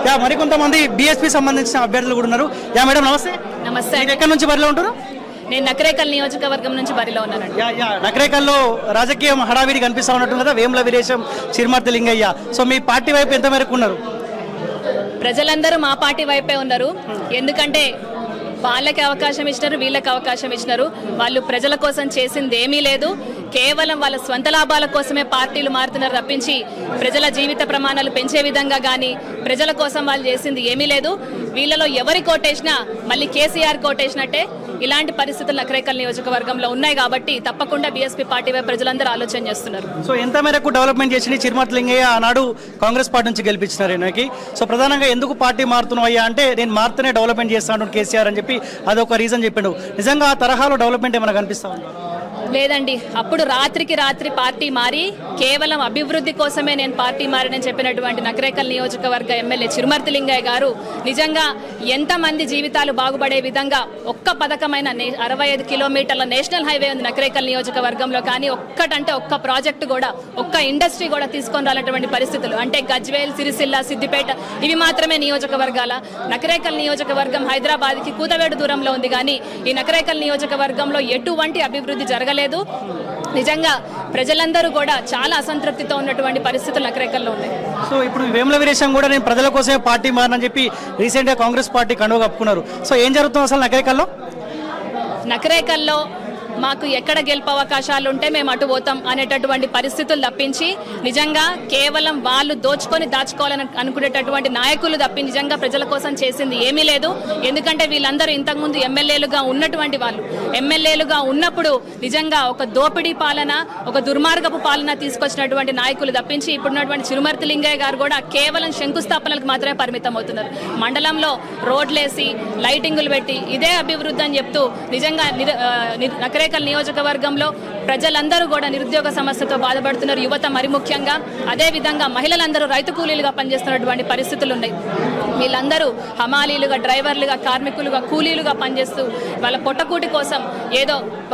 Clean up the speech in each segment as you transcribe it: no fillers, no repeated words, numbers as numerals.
Yeah మరికొంతమంది BSP సంబంధించిన అభ్యర్థులు కూడా ఉన్నారు. యా మేడం నమస్తే. నమస్తే. మీరు ఎక్కడి నుంచి బరిలో ఉంటారు? నేను నకరేకల్ నియోజకవర్గం నుంచి బరిలో ఉన్నానండి. నకరేకల్లో రాజకీయం హడావిడి కనిపిస్తా ఉన్నట్టు కదా, వేముల వీరేశం, చిరుమర్తి లింగయ్య. సో మీ పార్టీ వైపు ఎంత మేరకు ఉన్నారు? ప్రజలందరూ మా పార్టీ వైపే ఉన్నారు. ఎందుకంటే వాళ్ళకి అవకాశం ఇచ్చినారు, వీళ్ళకి అవకాశం ఇచ్చినారు. వాళ్ళు ప్రజల కోసం చేసింది ఏమీ లేదు. కేవలం వాళ్ళ స్వంత లాభాల కోసమే పార్టీలు మారుతున్నారు తప్పించి ప్రజల జీవిత ప్రమాణాలు పెంచే విధంగా కానీ ప్రజల కోసం వాళ్ళు చేసింది ఏమీ లేదు. వీళ్ళలో ఎవరి కోటేసినా మళ్ళీ కేసీఆర్ కోటేసినట్టే. ఇలాంటి పరిస్థితులు నకరేకల్ నియోజకవర్గంలో ఉన్నాయి కాబట్టి తప్పకుండా బీఎస్పీ పార్టీ వైపు ప్రజలందరూ ఆలోచన చేస్తున్నారు. సో ఎంత మేరకు డెవలప్మెంట్ చేసి చిరుమర్తి లింగయ్య ఆనాడు కాంగ్రెస్ పార్టీ నుంచి గెలిపించినారు ఈయనకి. సో ప్రధానంగా ఎందుకు పార్టీ మారుతున్నాయ్యా అంటే నేను మారుతూనే డెవలప్మెంట్ చేస్తాను కేసీఆర్ అని చెప్పి అదొక రీజన్ చెప్పిండు. నిజంగా ఆ తరహాలో డెవలప్మెంట్ ఏమైనా కనిపిస్తా ఉందా? లేదండి, అప్పుడు రాత్రికి రాత్రి పార్టీ మారి కేవలం అభివృద్ధి కోసమే నేను పార్టీ మారినని చెప్పినటువంటి నకరేకల్ నియోజకవర్గ ఎమ్మెల్యే చిరుమర్తి లింగయ్య గారు నిజంగా ఎంతమంది జీవితాలు బాగుపడే విధంగా ఒక్క పథకమైన 65 కిలోమీటర్ల నేషనల్ హైవే ఉంది నకరేకల్ నియోజకవర్గంలో. కానీ ఒక్కటంటే ఒక్క ప్రాజెక్టు కూడా, ఒక్క ఇండస్ట్రీ కూడా తీసుకొని రానటువంటి పరిస్థితులు. అంటే గజ్వేల్, సిరిసిల్ల, సిద్దిపేట ఇవి మాత్రమే నియోజకవర్గాల. నకరేకల్ నియోజకవర్గం హైదరాబాద్కి కూతవేడు దూరంలో ఉంది. కానీ ఈ నకరేకల్ నియోజకవర్గంలో ఎటువంటి అభివృద్ధి జరగలేదు. నిజంగా ప్రజలందరూ కూడా చాలా అసంతృప్తితో ఉన్నటువంటి పరిస్థితులు నకరేకల్లో ఉన్నాయి. సో ఇప్పుడు వేముల వీరేశం కూడా నేను ప్రజల కోసమే పార్టీ మారని చెప్పి రీసెంట్గా కాంగ్రెస్ పార్టీ కండువ కప్పుకున్నారు. సో ఏం జరుగుతుంది అసలు నకరేకల్లో? నకరేకల్లో మాకు ఎక్కడ గెలుపు అవకాశాలు ఉంటే మేము అటు పోతాం అనేటటువంటి పరిస్థితులు తప్పించి నిజంగా కేవలం వాళ్ళు దోచుకొని దాచుకోవాలని అనుకునేటటువంటి నాయకులు తప్పి నిజంగా ప్రజల కోసం చేసింది ఏమీ లేదు. ఎందుకంటే వీళ్ళందరూ ఇంతకుముందు ఎమ్మెల్యేలుగా ఉన్నటువంటి వాళ్ళు. ఎమ్మెల్యేలుగా ఉన్నప్పుడు నిజంగా ఒక దోపిడీ పాలన, ఒక దుర్మార్గపు పాలన తీసుకొచ్చినటువంటి నాయకులు తప్పించి ఇప్పుడున్నటువంటి చిరుమర్తి లింగయ్య గారు కూడా కేవలం శంకుస్థాపనలకు మాత్రమే పరిమితం అవుతున్నారు. మండలంలో రోడ్లేసి లైటింగులు పెట్టి ఇదే అభివృద్ధి అని చెప్తూ నిజంగా నకరేకల్ నియోజకవర్గంలో ప్రజలందరూ కూడా నిరుద్యోగ సమస్యతో బాధపడుతున్నారు. యువత మరి ముఖ్యంగా. అదేవిధంగా మహిళలందరూ రైతు కూలీలుగా పనిచేస్తున్నటువంటి పరిస్థితులు ఉన్నాయి. వీళ్ళందరూ హమాలీలుగా, డ్రైవర్లుగా, కార్మికులుగా, కూలీలుగా పనిచేస్తూ వాళ్ళ పొట్టకూటి కోసం ఏదో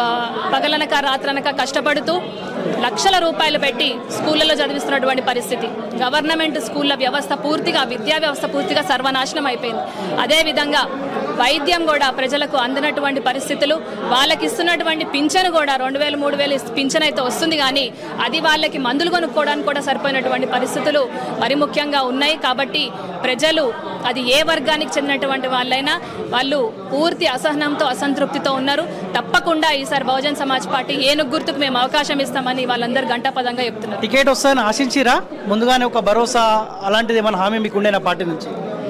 పగలనక రాత్రనక కష్టపడుతూ లక్షల రూపాయలు పెట్టి స్కూళ్ళలో చదివిస్తున్నటువంటి పరిస్థితి. గవర్నమెంట్ స్కూళ్ళ వ్యవస్థ పూర్తిగా, విద్యా వ్యవస్థ పూర్తిగా సర్వనాశనం అయిపోయింది. అదేవిధంగా వైద్యం కూడా ప్రజలకు అందినటువంటి పరిస్థితులు. వాళ్ళకి ఇస్తున్నటువంటి పింఛను కూడా 2000, 3000 పింఛన్ అయితే వస్తుంది. కానీ అది వాళ్ళకి మందులు కొనుక్కోవడానికి కూడా సరిపోయినటువంటి పరిస్థితులు మరి ముఖ్యంగా ఉన్నాయి. కాబట్టి ప్రజలు అది ఏ వర్గానికి చెందినటువంటి వాళ్ళైనా వాళ్ళు పూర్తి అసహనంతో, అసంతృప్తితో ఉన్నారు. తప్పకుండా ఈసారి బహుజన్ సమాజ్ పార్టీ ఏనుగు గుర్తుకు మేము అవకాశం ఇస్తామని వాళ్ళందరూ గంటాపదంగా చెప్తున్నారు. టికెట్ వస్తాయని ఆశించిరా? ముందుగానే ఒక భరోసా అలాంటిది ఏమైనా హామీ మీకు ఉండేనా పార్టీ నుంచి?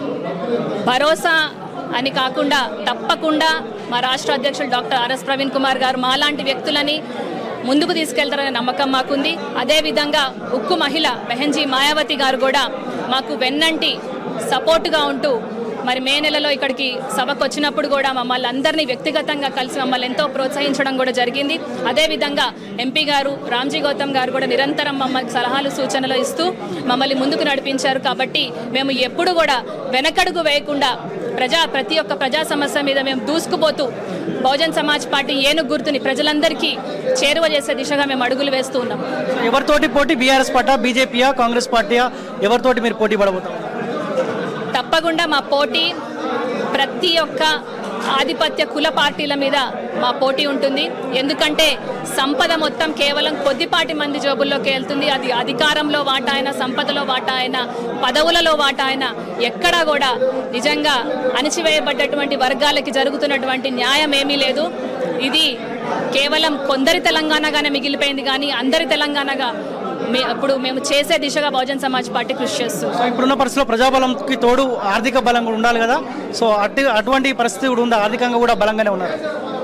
భరోసా అని కాకుండా తప్పకుండా మా రాష్ట్ర అధ్యక్షులు డాక్టర్ ఆర్ఎస్ ప్రవీణ్ కుమార్ గారు మాలాంటి వ్యక్తులని ముందుకు తీసుకెళ్తారనే నమ్మకం మాకుంది. అదేవిధంగా ఉక్కు మహిళ బెహెన్జీ మాయావతి గారు కూడా మాకు వెన్నంటి సపోర్టుగా ఉంటూ మరి మే నెలలో ఇక్కడికి సభకు వచ్చినప్పుడు కూడా మమ్మల్ని అందరినీ వ్యక్తిగతంగా కలిసి మమ్మల్ని ఎంతో ప్రోత్సహించడం కూడా జరిగింది. అదేవిధంగా ఎంపీ గారు రామ్జీ గౌతమ్ గారు కూడా నిరంతరం మమ్మల్ని సలహాలు, సూచనలు ఇస్తూ మమ్మల్ని ముందుకు నడిపించారు. కాబట్టి మేము ఎప్పుడు కూడా వెనకడుగు వేయకుండా ప్రతి ఒక్క ప్రజా సమస్య మీద మేము దూసుకుపోతూ బహుజన్ సమాజ్ పార్టీ ఏనుగు గుర్తుని ప్రజలందరికీ చేరువ చేసే దిశగా మేము అడుగులు వేస్తూ ఉన్నాం. ఎవరితోటి పోటీ? బీఆర్ఎస్ పార్టీ, బీజేపీయా, కాంగ్రెస్ పార్టీయా? ఎవరితోటి మీరు పోటీ పడబోతారు? తప్పకుండా మా పోటీ ప్రతి ఒక్క ఆధిపత్య కుల పార్టీల మీద మా పోటీ ఉంటుంది. ఎందుకంటే సంపద మొత్తం కేవలం కొద్దిపాటి మంది జోబుల్లోకి వెళ్తుంది. అది అధికారంలో వాటా అయినా, సంపదలో వాటా అయినా, పదవులలో వాటా అయినా ఎక్కడా కూడా నిజంగా అణచివేయబడ్డటువంటి వర్గాలకి జరుగుతున్నటువంటి న్యాయం ఏమీ లేదు. ఇది కేవలం కొందరి తెలంగాణగానే మిగిలిపోయింది. కానీ అందరి తెలంగాణగా ఇప్పుడు మేము చేసే దిశగా బహుజన్ సమాజ్ పార్టీ కృషి చేస్తుంది. సో ఇప్పుడున్న పరిస్థితిలో ప్రజాబలంకి తోడు ఆర్థిక బలం కూడా ఉండాలి కదా. సో అటువంటి పరిస్థితి కూడా ఉందా? ఆర్థికంగా కూడా బలంగానే ఉన్నారు.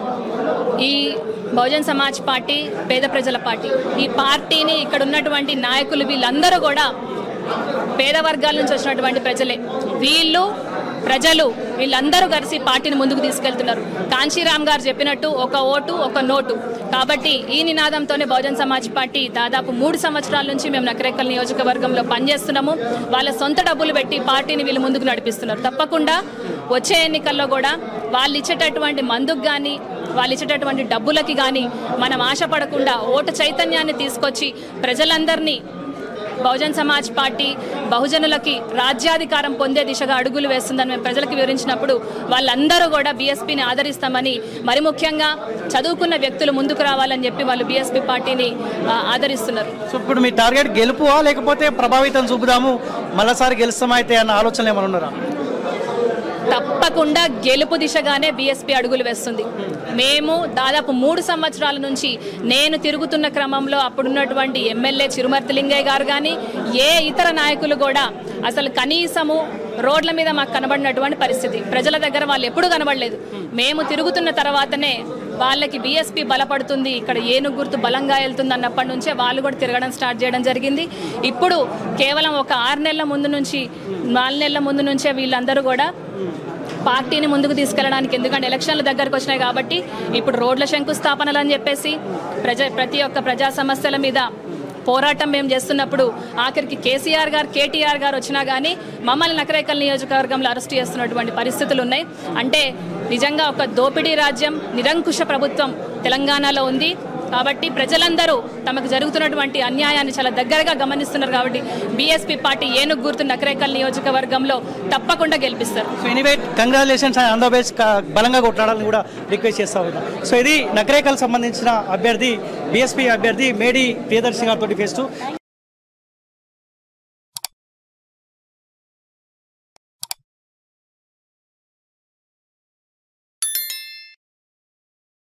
ఈ బహుజన్ సమాజ్ పార్టీ పేద ప్రజల పార్టీ. ఈ పార్టీని ఇక్కడ ఉన్నటువంటి నాయకులు వీళ్ళందరూ కూడా పేద వర్గాల నుంచి వచ్చినటువంటి ప్రజలే. ప్రజలు వీళ్ళందరూ కలిసి పార్టీని ముందుకు తీసుకెళ్తున్నారు. కాంశీరామ్ గారు చెప్పినట్టు ఒక ఓటు ఒక నోటు. కాబట్టి ఈ నినాదంతోనే బహుజన్ సమాజ్ పార్టీ దాదాపు 3 సంవత్సరాల నుంచి మేము నకరేకల్ నియోజకవర్గంలో పనిచేస్తున్నాము. వాళ్ళ సొంత డబ్బులు పెట్టి పార్టీని వీళ్ళు ముందుకు నడిపిస్తున్నారు. తప్పకుండా వచ్చే ఎన్నికల్లో కూడా వాళ్ళు ఇచ్చేటటువంటి మందుకు కానీ, వాళ్ళు ఇచ్చేటటువంటి డబ్బులకి కానీ మనం ఆశపడకుండా ఓటు చైతన్యాన్ని తీసుకొచ్చి ప్రజలందరినీ బహుజన్ సమాజ్ పార్టీ బహుజనులకి రాజ్యాధికారం పొందే దిశగా అడుగులు వేస్తుందని మేము ప్రజలకు వివరించినప్పుడు వాళ్ళందరూ కూడా బీఎస్పీని ఆదరిస్తామని, మరి ముఖ్యంగా చదువుకున్న వ్యక్తులు ముందుకు రావాలని చెప్పి వాళ్ళు బీఎస్పీ పార్టీని ఆదరిస్తున్నారు. సో ఇప్పుడు మీ టార్గెట్ గెలుపువా లేకపోతే ప్రభావితం చూపుదాము మళ్ళీసారి గెలుస్తామైతే అన్న ఆలోచనలు ఏమైనా ఉన్నారా? తప్పకుండా గెలుపు దిశగానే బీఎస్పీ అడుగులు వేస్తుంది. మేము దాదాపు 3 సంవత్సరాల నుంచి నేను తిరుగుతున్న క్రమంలో అప్పుడున్నటువంటి ఎమ్మెల్యే చిరుమర్తి లింగయ్య గారు కానీ ఏ ఇతర నాయకులు కూడా అసలు కనీసము రోడ్ల మీద మాకు కనబడినటువంటి పరిస్థితి, ప్రజల దగ్గర వాళ్ళు ఎప్పుడూ కనబడలేదు. మేము తిరుగుతున్న తర్వాతనే వాళ్ళకి బీఎస్పీ బలపడుతుంది, ఇక్కడ ఏనుగు గుర్తు బలంగా వెళ్తుంది అన్నప్పటి నుంచే వాళ్ళు కూడా తిరగడం స్టార్ట్ చేయడం జరిగింది. ఇప్పుడు కేవలం ఒక 6 నెలల ముందు నుంచి 4 నెలల ముందు నుంచే వీళ్ళందరూ కూడా పార్టీని ముందుకు తీసుకెళ్ళడానికి, ఎందుకంటే ఎలక్షన్లు దగ్గరకు వచ్చినాయి కాబట్టి ఇప్పుడు రోడ్ల శంకుస్థాపనలు అని చెప్పేసి ప్రతి ఒక్క ప్రజా సమస్యల మీద పోరాటం మేము చేస్తున్నప్పుడు ఆఖరికి కేసీఆర్ గారు కేటీఆర్ గారు వచ్చినా కానీ మమ్మల్ని నకరేకల్ నియోజకవర్గంలో అరెస్ట్ చేస్తున్నటువంటి పరిస్థితులు ఉన్నాయి. అంటే నిజంగా ఒక దోపిడీ రాజ్యం, నిరంకుశ ప్రభుత్వం తెలంగాణలో ఉంది. కాబట్టి ప్రజలందరూ తమకు జరుగుతున్నటువంటి అన్యాయాన్ని చాలా దగ్గరగా గమనిస్తున్నారు. కాబట్టి బీఎస్పీ పార్టీ ఏనుగు గుర్తు నకరేకల్ నియోజకవర్గంలో తప్పకుండా గెలిపిస్తారు. సో ఎనీవే కంగ్రాచులేషన్స్, ఆంధ్రప్రదేశ్ బలంగా కొట్లాడాలని కూడా రిక్వెస్ట్ చేస్తా ఉన్నాం. సో ఇది నకరేకల్ సంబంధించిన అభ్యర్థి బీఎస్పీ అభ్యర్థి మేడి ప్రియదర్శి గారితో ఫేస్ టు